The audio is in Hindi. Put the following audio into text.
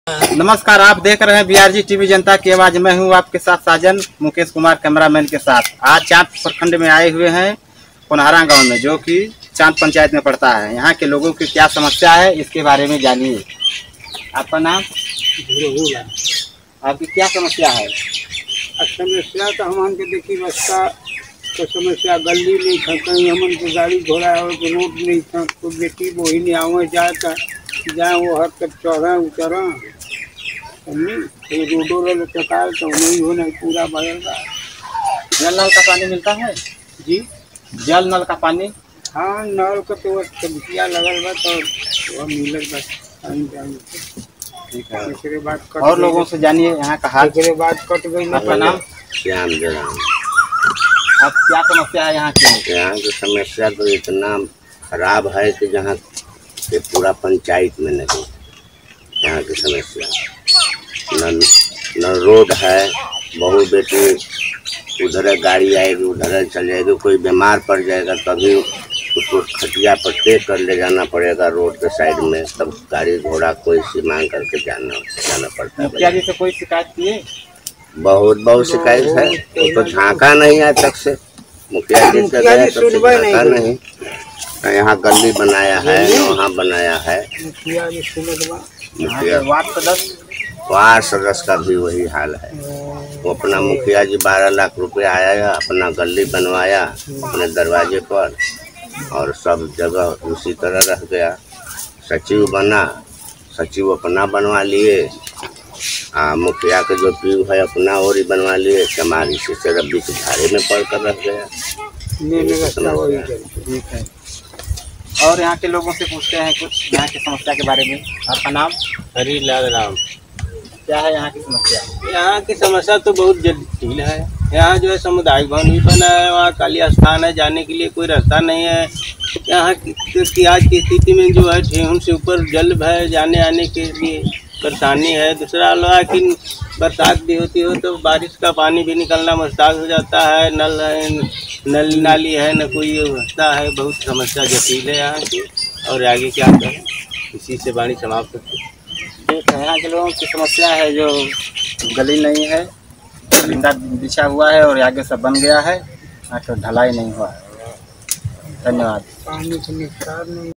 नमस्कार, आप देख रहे हैं बीआरजी टीवी जनता की आवाज। मैं हूं आपके साथ साजन मुकेश कुमार कैमरामैन के साथ। आज चांद प्रखंड में आए हुए हैं कोनहारा गांव में, जो कि चांद पंचायत में पड़ता है। यहाँ के लोगों की क्या समस्या है इसके बारे में जानिए। आपका नाम? आपकी क्या समस्या है? समस्या तो हमन के देखी रास्ता तो समस्या गली नहीं था, कहीं हमन के गाड़ी घोड़ा और रोड नहीं था, तो बेटी वही नहीं आवे जाए जाए वो हर तक चढ़ा उतरा रोडो वाले प्रकार तो नहीं होना पूरा बदलगा। जल नल का पानी मिलता है जी? जल नल का पानी? हाँ, नल का तो टंकिया लगल बा तो मिलल बा पानी जाने। ठीक है, दूसरे बात कट और लोगों से जानिए यहाँ का हाल। दूसरे बात कट गई। आपका नाम? श्याम जराम। आप क्या समस्या है यहाँ की? यहाँ की समस्या तो इतना खराब है कि जहाँ के पूरा पंचायत में नहीं। यहाँ की समस्या न रोड है, बहू बेटी उधर गाड़ी आएगी उधर चल जाएगी, कोई बीमार पड़ जाएगा तभी उसको खटिया पर टेक कर ले जाना पड़ेगा रोड के साइड में, तब गाड़ी घोड़ा कोई सी मांग करके जाना पड़ता है। मुखिया जी से कोई शिकायत किए? बहुत शिकायत है, वो तो झांका नहीं आज तक से। मुखिया जी से गया तो झांका नहीं। यहाँ गली बनाया है, वहाँ बनाया है। मुखिया वार्ड सदस्य का भी वही हाल है। वो अपना मुखिया जी 12 लाख रुपए आया, अपना गली बनवाया अपने दरवाजे पर और सब जगह उसी तरह रह गया। सचिव बना, सचिव अपना बनवा लिए, मुखिया के जो पीयू है अपना और ही बनवा लिए। चमारी से सिर्फ बीच धारे में पड़ कर रह गया। ठीक है, और यहाँ के लोगों से पूछते हैं कुछ यहाँ की समस्या के बारे में। आपका नाम? हरीलाल राम। क्या है यहाँ की समस्या? यहाँ की समस्या तो बहुत जटिल है। यहाँ जो है सामुदायिक भवन भी बना है, वहाँ काली स्थान है, जाने के लिए कोई रास्ता नहीं है। यहाँ की आज की स्थिति में जो है ठेहुन से ऊपर जल है, जाने आने के लिए परेशानी है। दूसरा है कि बरसात भी होती हो तो बारिश का पानी भी निकलना मुश्किल हो जाता है। नल है, नल नाली है, न कोई व्यवस्था है। बहुत समस्या जटिल है यहाँ की, और आगे क्या करें, इसी से वाणी समाप्त होती है। ठीक है, यहाँ के लोगों की समस्या है जो गली नहीं है, लिंदा बिछा हुआ है और आगे सब बन गया है, यहाँ तो ढलाई नहीं हुआ है। धन्यवाद। पानी से निस्तार नहीं।